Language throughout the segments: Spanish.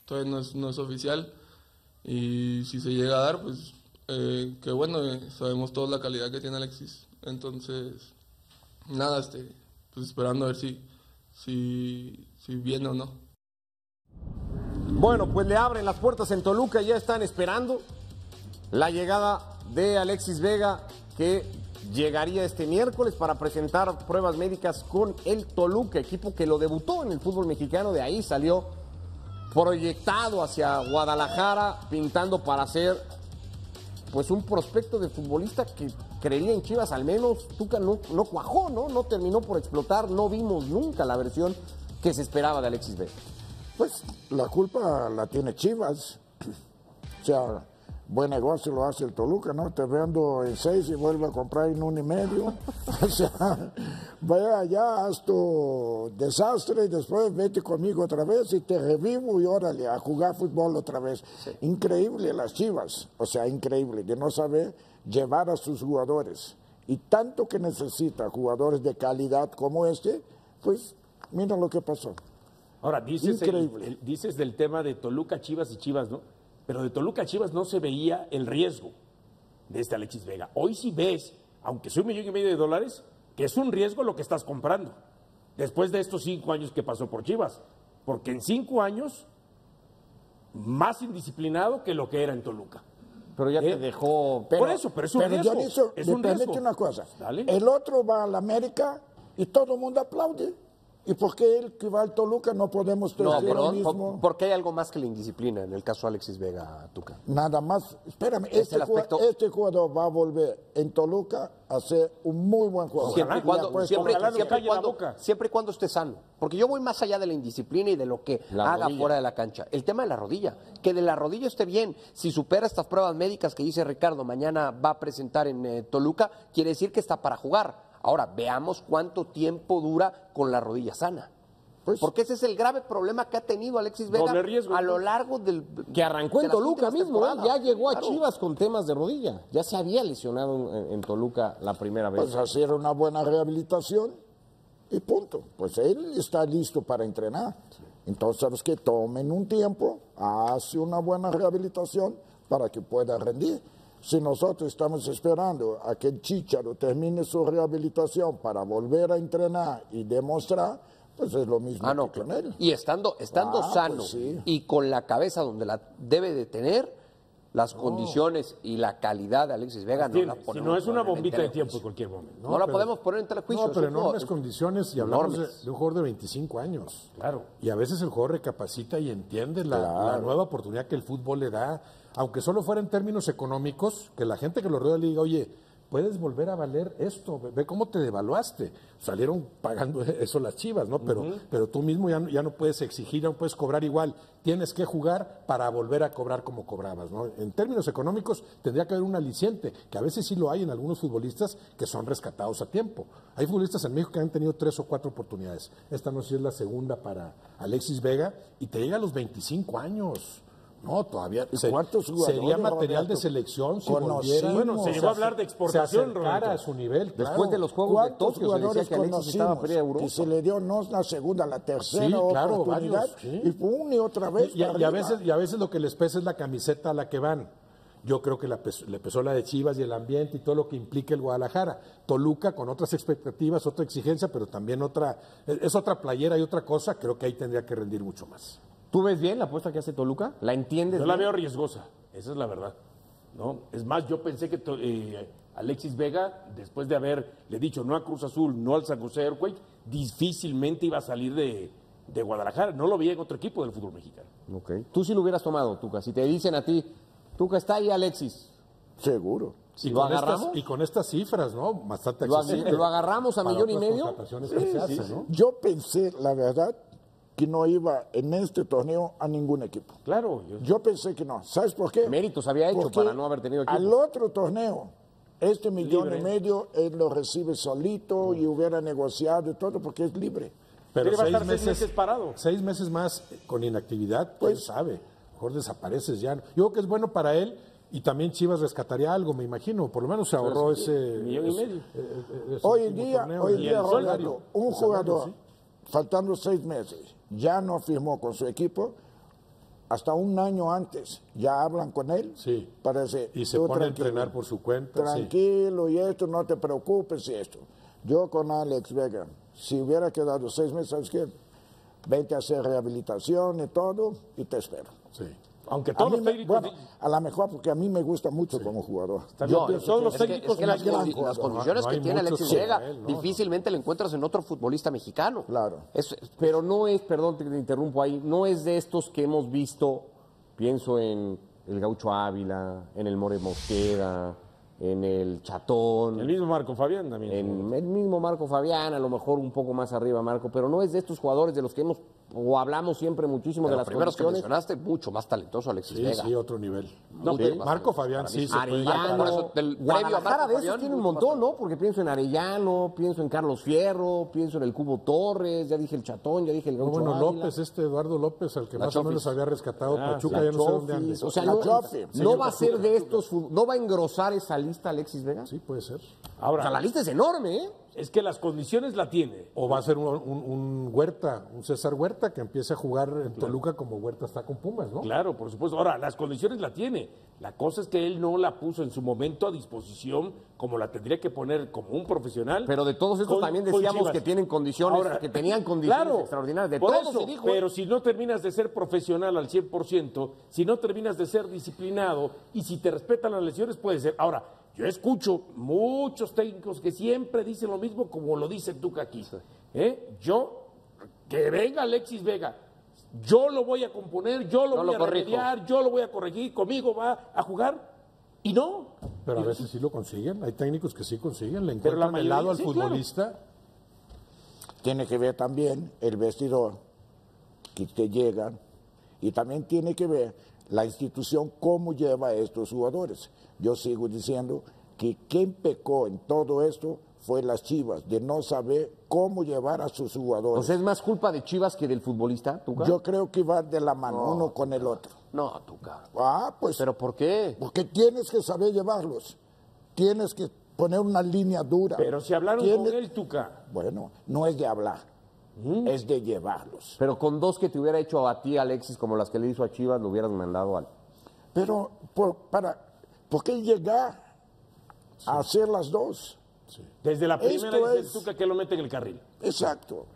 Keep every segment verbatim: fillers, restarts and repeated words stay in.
todavía no es, no es oficial. Y si se llega a dar, pues eh, que bueno, eh, sabemos todos la calidad que tiene Alexis. Entonces, nada, este, pues esperando a ver si, si, si viene o no. Bueno, pues le abren las puertas en Toluca y ya están esperando la llegada de Alexis Vega, que llegaría este miércoles para presentar pruebas médicas con el Toluca, equipo que lo debutó en el fútbol mexicano. De ahí salió proyectado hacia Guadalajara, pintando para ser pues un prospecto de futbolista que creería en Chivas. Al menos Tuca no, no cuajó, ¿no? No terminó por explotar, no vimos nunca la versión que se esperaba de Alexis Vega. Pues la culpa la tiene Chivas. O sea, buen negocio lo hace el Toluca, ¿no? Te vendo en seis y vuelve a comprar en uno y medio. O sea, vaya allá, haz tu desastre y después vete conmigo otra vez y te revivo y órale, a jugar fútbol otra vez. Sí. Increíble las Chivas, o sea, increíble, que no sabe llevar a sus jugadores. Y tanto que necesita jugadores de calidad como este, pues mira lo que pasó. Ahora, dices, el, el, dices del tema de Toluca, Chivas y Chivas, ¿no? Pero de Toluca a Chivas no se veía el riesgo de este Alexis Vega. Hoy sí ves, aunque sea un millón y medio de dólares, que es un riesgo lo que estás comprando. Después de estos cinco años que pasó por Chivas. Porque en cinco años, más indisciplinado que lo que era en Toluca. Pero ya ¿Eh? te dejó... Pero, por eso, pero es un pero riesgo. Yo dicho, es un riesgo. una cosa. Dale. El otro va a la América y todo el mundo aplaude. ¿Y por qué él que va al Toluca no podemos decir no, lo mismo? Por, porque hay algo más que la indisciplina en el caso de Alexis Vega, Tuca. Nada más, espérame, este, aspecto... jugador, este jugador va a volver en Toluca a ser un muy buen jugador. Siempre y cuando, siempre, siempre, siempre, cuando, siempre y cuando esté sano. Porque yo voy más allá de la indisciplina y de lo que la haga rodilla. Fuera de la cancha. El tema de la rodilla, que de la rodilla esté bien. Si supera estas pruebas médicas que dice Ricardo, mañana va a presentar en eh, Toluca, quiere decir que está para jugar. Ahora, veamos cuánto tiempo dura con la rodilla sana. Pues, porque ese es el grave problema que ha tenido Alexis Vega riesgo, a lo largo del... Que arrancó en Toluca mismo, ¿eh? Ya llegó a claro. Chivas con temas de rodilla. Ya se había lesionado en, en Toluca la primera vez. Pues hacer una buena rehabilitación y punto. Pues él está listo para entrenar. Entonces, ¿sabes qué? Tomen un tiempo, hace una buena rehabilitación para que pueda rendir. Si nosotros estamos esperando a que el Chícharo termine su rehabilitación para volver a entrenar y demostrar... Pues es lo mismo ah, no, que con él. Y estando, estando ah, sano pues sí. y con la cabeza donde la debe de tener, las no. condiciones y la calidad de Alexis Vega no, no la ponemos. Si no es una bombita de tiempo en cualquier momento. No, no la pero, podemos poner en telejuicio. No, pero enormes no, condiciones y hablamos de, de un jugador de veinticinco años. Claro. Y a veces el jugador recapacita y entiende la, claro. la nueva oportunidad que el fútbol le da, aunque solo fuera en términos económicos, que la gente que lo rodea le diga, oye, puedes volver a valer esto, ve cómo te devaluaste. Salieron pagando eso las Chivas, ¿no? Pero, uh-huh. pero tú mismo ya no, ya no puedes exigir, ya no puedes cobrar igual. Tienes que jugar para volver a cobrar como cobrabas, ¿no? En términos económicos tendría que haber un aliciente, que a veces sí lo hay en algunos futbolistas que son rescatados a tiempo. Hay futbolistas en México que han tenido tres o cuatro oportunidades. Esta no sé si es la segunda para Alexis Vega y te llega a los veinticinco años. No, todavía se, sería material de selección si volviera. Bueno, se llegó a hablar de exportación, se a su nivel. Claro. Después de los Juegos de Tokio se decía que Alexis estaba para ir a Europa. Y se le dio no la segunda, la tercera sí, claro, oportunidad varios, sí. y fue una y otra vez. Y, y, y, a veces, y a veces lo que les pesa es la camiseta a la que van. Yo creo que la pesó, le pesó la de Chivas y el ambiente y todo lo que implica el Guadalajara. Toluca con otras expectativas, otra exigencia, pero también otra, es otra playera y otra cosa, creo que ahí tendría que rendir mucho más. ¿Tú ves bien la apuesta que hace Toluca? ¿La entiendes? Yo bien? la veo riesgosa, esa es la verdad. ¿No? Es más, yo pensé que eh, Alexis Vega, después de haberle dicho no a Cruz Azul, no al San José Earthquake, difícilmente iba a salir de, de Guadalajara. No lo veía en otro equipo del fútbol mexicano. Okay. Tú sí lo hubieras tomado, Tuca. Si te dicen a ti, Tuca, está ahí Alexis. Seguro. ¿Y, ¿Lo con agarramos? Estas, y con estas cifras, ¿no? Bastante accesible. ¿Lo agarramos a millón y medio? Sí, sí, hace, sí. ¿no? Yo pensé, la verdad, que no iba en este torneo a ningún equipo. Claro. Yo, yo pensé que no. ¿Sabes por qué? Méritos había hecho Porque para no haber tenido equipo. Al otro torneo, este millón libre. y medio, él lo recibe solito mm. y hubiera negociado y todo porque es libre. Pero seis, seis, seis meses, meses parado. Seis meses más con inactividad, pues sabe. Mejor desapareces ya. Yo creo que es bueno para él. Y también Chivas rescataría algo, me imagino. Por lo menos se ahorró pues, ese... Millón y medio. Ese, ese hoy en día, hoy en día Rolando, un jugador, sí. faltando seis meses, ya no firmó con su equipo, hasta un año antes ya hablan con él. Sí. Parece, Y se tú pone a tranquilo, entrenar por su cuenta. Tranquilo y esto, no te preocupes y esto. Yo con Alex Vega, si hubiera quedado seis meses, ¿sabes qué? Vente a hacer rehabilitación y todo y te espero. Sí. Aunque todos A mí los me- técnicos... bueno, a lo mejor porque a mí me gusta mucho como jugador. También Yo, pienso, todos los es que- técnicos... es que las, gran condi- jugador. las condiciones No que hay tiene muchos Alexis como Vega él, no, difícilmente le encuentras en otro futbolista mexicano. Claro. Es- pero no es, perdón, te interrumpo ahí, no es de estos que hemos visto, pienso en el Gaucho Ávila, en el More Mosqueda, en el Chatón, El mismo Marco Fabián también. en el mismo Marco Fabián, a lo mejor un poco más arriba Marco, pero no es de estos jugadores de los que hemos o hablamos siempre muchísimo De de los las primeros que condiciones. mencionaste, mucho más talentoso Alexis Sí, Vega. sí, otro nivel. No, Sí, pero- Marco Fabián sí se puede Arellano, Por eso, del previo a Guadalajara Marco de esos Fabián, tiene un mucho montón, más ¿no? Porque pienso en Arellano, pienso en Carlos Fierro, pienso en el Cubo Torres, ya dije el Chatón, ya dije el No, Gaucho bueno, Ávila. López, este Eduardo López, al que La más o Chofis. menos había rescatado Ah, Pachuca, La ya no sé dónde Chofis, anda. o sea, La no, Chofis. no va a ser de estos, fu- no va a engrosar esa lista Alexis Vega. Sí, puede ser. Ahora, O sea, la lista es enorme, ¿eh? es que las condiciones la tiene. O va a ser un, un- un Huerta, un César Huerta, que empiece a jugar en Toluca como Huerta está con Pumas, ¿no? Claro, por supuesto. Ahora, las condiciones la tiene. La cosa es que él no la puso en su momento a disposición como la tendría que poner como un profesional. Pero de todos estos con- también con decíamos Chivas. que tienen condiciones, Ahora, que tenían condiciones claro, extraordinarias. De por todos eso, se dijo, ¿eh? pero si no terminas de ser profesional al cien por ciento, si no terminas de ser disciplinado y si te respetan las lesiones, puede ser. Ahora, yo escucho muchos técnicos que siempre dicen lo mismo como lo dice Tuca aquí. ¿Eh? Yo, que venga Alexis Vega, yo lo voy a componer, yo lo Yo voy lo a corrijo. remediar, yo lo voy a corregir, conmigo va a jugar. Y no. Pero a veces sí lo consiguen. Hay técnicos que sí consiguen, le Pero la encuentran el mayoría, lado al sí, claro. futbolista. Tiene que ver también el vestidor que te llegan y también tiene que ver la institución cómo lleva a estos jugadores. Yo sigo diciendo que quien pecó en todo esto fue las Chivas, de no saber cómo llevar a sus O jugadores. sea, es más culpa de Chivas que del futbolista, Tuca. Yo creo que va de la mano uno con el otro. No, Tuca. Ah, pues, ¿Pero por qué? porque tienes que saber llevarlos. Tienes que poner una línea dura. Pero si hablaron Tienes- con él, Tuca. Bueno, no es de hablar, es de llevarlos. Pero con dos que te hubiera hecho a ti, Alexis, como las que le hizo a Chivas, lo hubieras mandado al... Pero, por, para, ¿por qué llegar a hacer las dos? Desde la primera Esto dice es- Tuca que lo mete en el carril. Exacto.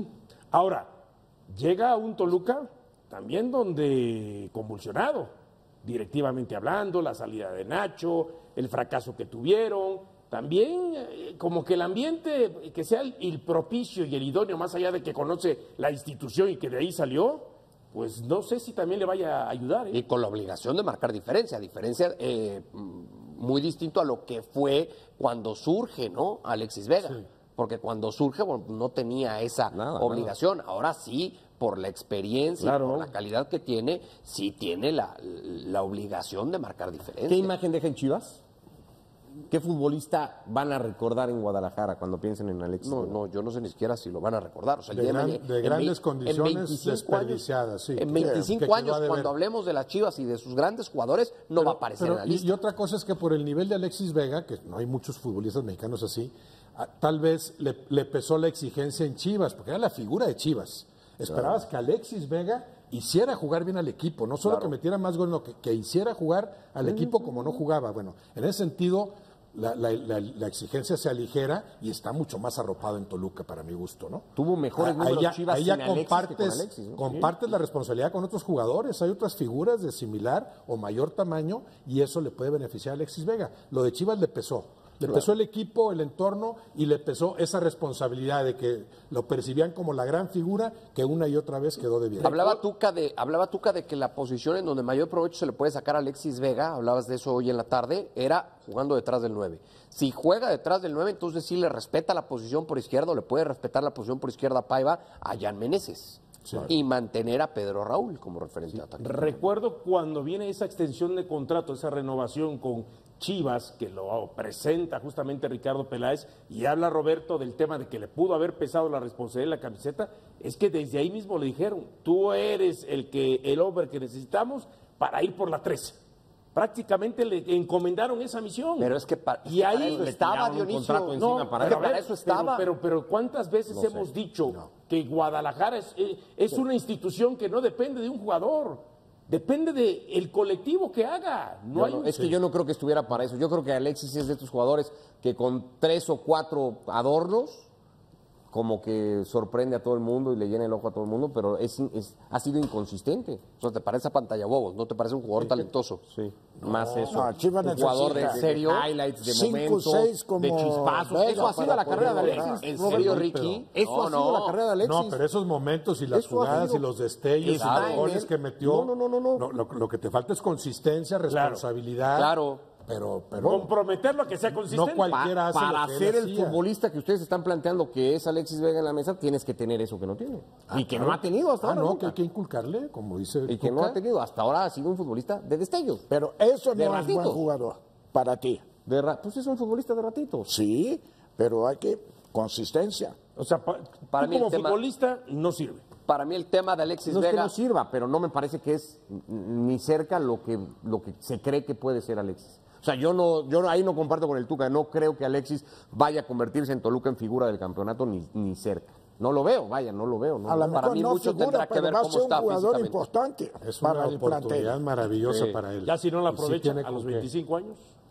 Ahora, llega a un Toluca también donde convulsionado, directivamente hablando, la salida de Nacho, el fracaso que tuvieron, también eh, como que el ambiente, que sea el, el propicio y el idóneo, más allá de que conoce la institución y que de ahí salió, pues no sé si también le vaya a ayudar. ¿eh? Y con la obligación de marcar diferencia, diferencia eh, muy distinto a lo que fue cuando surge, ¿no? Alexis Vega. Porque cuando surge, bueno, no tenía esa Nada, obligación. Ahora sí, por la experiencia, Claro. y por la calidad que tiene, sí tiene la, la obligación de marcar diferencia. ¿Qué imagen deja en Chivas? ¿Qué futbolista van a recordar en Guadalajara cuando piensen en Alexis No, Vega? no, yo no sé ni siquiera si lo van a recordar. O sea, De ya gran- en- de en grandes vei- condiciones en veinticinco desperdiciadas, años, sí. En Que- veinticinco que quedó años, a deber. cuando hablemos de las Chivas y de sus grandes jugadores, no va a aparecer Pero- en la y- lista. Y, otra cosa es que por el nivel de Alexis Vega, que no hay muchos futbolistas mexicanos así, a- tal vez le, le pesó la exigencia en Chivas, porque era la figura de Chivas. Esperabas que Alexis Vega hiciera jugar bien al equipo, no solo que metiera más goles, no, que, que hiciera jugar al equipo como no jugaba. Bueno, en ese sentido, la, la- la- la exigencia se aligera y está mucho más arropado en Toluca, para mi gusto, ¿no? Tuvo mejores Ahí números ya, Chivas ahí ya sin Alexis que compartes, con Alexis, ¿no? compartes la responsabilidad con otros jugadores. Hay otras figuras de similar o mayor tamaño y eso le puede beneficiar a Alexis Vega. Lo de Chivas le pesó. Le pesó el equipo, el entorno y le pesó esa responsabilidad de que lo percibían como la gran figura que una y otra vez quedó de bien. Hablaba Tuca de, hablaba Tuca de que la posición en donde mayor provecho se le puede sacar a Alexis Vega, hablabas de eso hoy en la tarde, era jugando detrás del nueve. Si juega detrás del nueve, entonces sí le respeta la posición por izquierda o le puede respetar la posición por izquierda a Paiva a Jan Meneses. Y mantener a Pedro Raúl como referente de ataque. Recuerdo cuando viene esa extensión de contrato, esa renovación con Chivas, que lo presenta justamente Ricardo Peláez, y habla Roberto del tema de que le pudo haber pesado la responsabilidad de la camiseta, es que desde ahí mismo le dijeron, tú eres el, que, el hombre que necesitamos para ir por la trece. Prácticamente le encomendaron esa misión. Pero es que pa- y para ahí eso le estaba tiraron un Dionisio. contrato encima No, para pero él. para eso estaba. Pero, pero, pero ¿cuántas veces hemos dicho que Guadalajara es, es una institución que no depende de un jugador? Depende del colectivo que haga. No Yo hay no- un- es que yo no creo que estuviera para eso. Yo creo que Alexis es de estos jugadores que con tres o cuatro adornos como que sorprende a todo el mundo y le llena el ojo a todo el mundo, pero es, es- ha sido inconsistente. O sea, te parece a pantalla bobos, no te parece un jugador talentoso. Sí, más eso. No, Chivas un jugador de, necesita de serio, highlights, de cinco, momentos, seis como de chispazos. Vega Eso ha sido para la carrera de poder Alexis. lograr. ¿En Roberto. serio, Ricky? Eso No, ha sido no. la carrera de Alexis. No, pero esos momentos y las Eso ha jugadas sido- y los destellos Está y los en goles él. que metió. No, no, no, no, no. Lo, lo- lo que te falta es consistencia, responsabilidad. Claro. Pero, pero comprometerlo a que sea consistente. no cualquiera hace Para lo que él ser el hacía. futbolista que ustedes están planteando que es Alexis Vega en la mesa, tienes que tener eso que no tiene. y que claro. no ha tenido hasta Ah, ahora. no, nunca. que hay que inculcarle, como dice Y que no Tuca. ha tenido. Hasta ahora ha sido un futbolista de destellos. Pero eso De no es buen ratitos. jugador para ti. De ra- pues es un futbolista de ratitos. Sí, pero hay que consistencia. O sea, pa- Para tú mí el como tema- futbolista no sirve. Para mí el tema de Alexis No es que Vega... no sirva, pero no me parece que es ni cerca lo que, lo que se cree que puede ser Alexis. O sea, yo no, yo no- ahí no comparto con el Tuca, no creo que Alexis vaya a convertirse en Toluca en figura del campeonato ni, ni cerca. No lo veo, vaya, no lo veo. No A lo lo veo. Para mejor mí no mucho figura, tendrá que pero ver va a cómo ser un está jugador físicamente. importante Es para una el plantel. oportunidad maravillosa Sí. para él. Ya si no la Y sí aprovecha tiene a los con qué. veinticinco años.